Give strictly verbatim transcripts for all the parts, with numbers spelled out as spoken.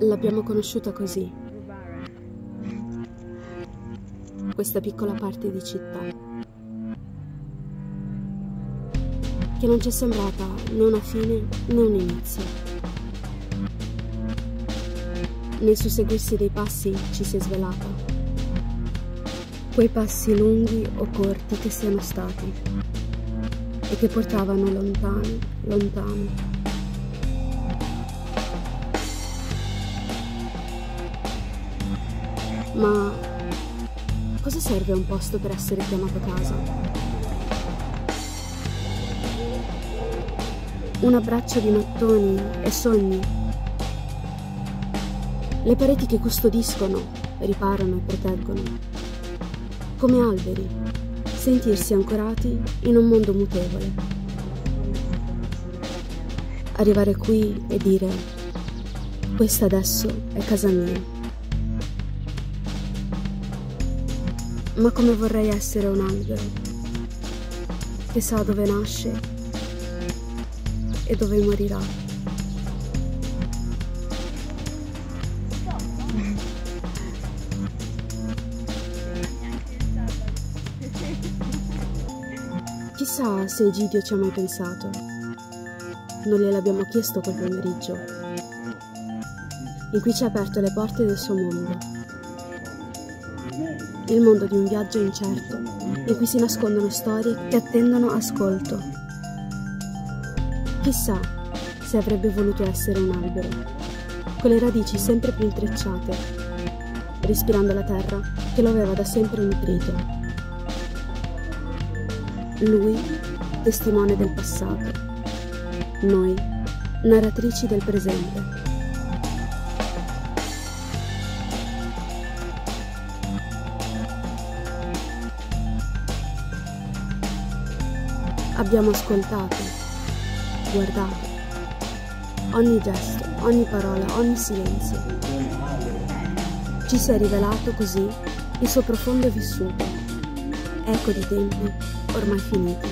L'abbiamo conosciuta così, questa piccola parte di città, che non ci è sembrata né una fine né un inizio. Nel susseguirsi dei passi ci si è svelata, quei passi lunghi o corti che siano stati e che portavano lontano, lontano. Ma cosa serve a un posto per essere chiamato casa? Un abbraccio di mattoni e sogni? Le pareti che custodiscono, riparano e proteggono? Come alberi, sentirsi ancorati in un mondo mutevole. Arrivare qui e dire: questa adesso è casa mia. Ma come vorrei essere un albero che sa dove nasce e dove morirà. Chissà se Egidio ci ha mai pensato. Non gliel'abbiamo chiesto quel pomeriggio in cui ci ha aperto le porte del suo mondo. Il mondo di un viaggio incerto, in cui si nascondono storie che attendono ascolto. Chissà se avrebbe voluto essere un albero, con le radici sempre più intrecciate, respirando la terra che lo aveva da sempre nutrito. Lui, testimone del passato, noi, narratrici del presente. Abbiamo ascoltato, guardato, ogni gesto, ogni parola, ogni silenzio. Ci si è rivelato così il suo profondo vissuto, eco di tempi ormai finiti.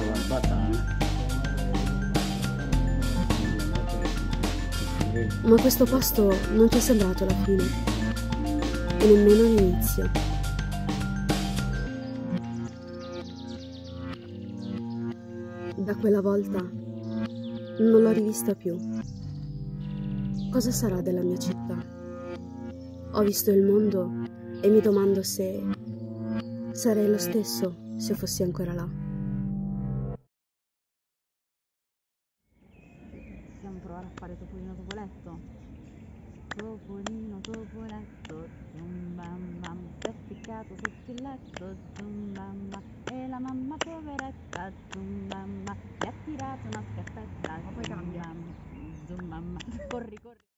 Ma questo posto non ci è sembrato la fine, e nemmeno l'inizio. Da quella volta non l'ho rivista più. Cosa sarà della mia città? Ho visto il mondo e mi domando se sarei lo stesso se fossi ancora là. Possiamo provare a fare Topolino Topoletto? Topolino Topoletto, zum bam bam, si è ficcato sotto il letto, zum bam bam, e la mamma poveretta, zum bam bam, gli ha tirato una scarpetta, ma poi cambia, zum bam bam, corri corri.